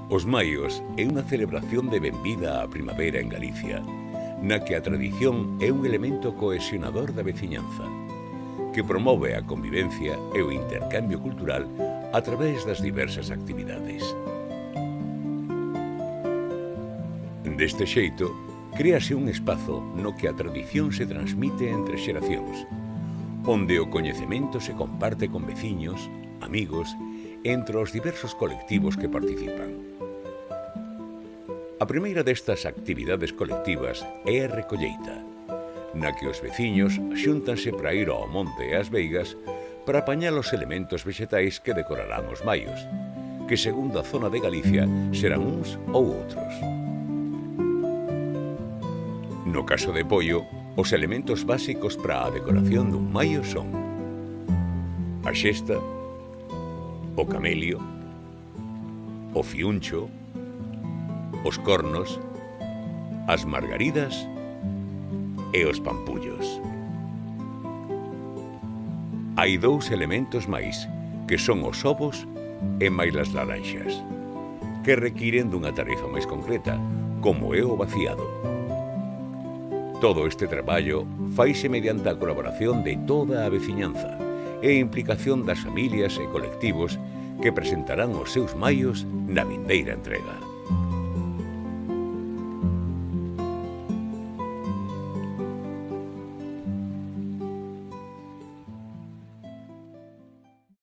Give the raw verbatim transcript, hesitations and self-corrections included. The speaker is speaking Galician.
Os maios é unha celebración de benvida á primavera en Galicia, na que a tradición é un elemento cohesionador da veciñanza, que promove a convivencia e o intercambio cultural a través das diversas actividades. Deste xeito, créase un espazo no que a tradición se transmite entre xeracións, onde o coñecemento se comparte con veciños, amigos, entre os diversos colectivos que participan. A primeira destas actividades colectivas é a recolleita, na que os veciños xúntanse para ir ao monte e ás veigas para apañar os elementos vexetais que decorarán os maios, que segundo a zona de Galicia serán uns ou outros. No caso de Poio, os elementos básicos para a decoración dun maio son a xesta, o camelio, o fiuncho, os cornos, as margaridas e os pampullos. Hai dous elementos máis, que son os ovos e máis as laranxas, que requiren dunha tarefa máis concreta, como é o vaciado. Todo este traballo faise mediante a colaboración de toda a veciñanza e a implicación das familias e colectivos que presentarán os seus maios na vindeira entrega.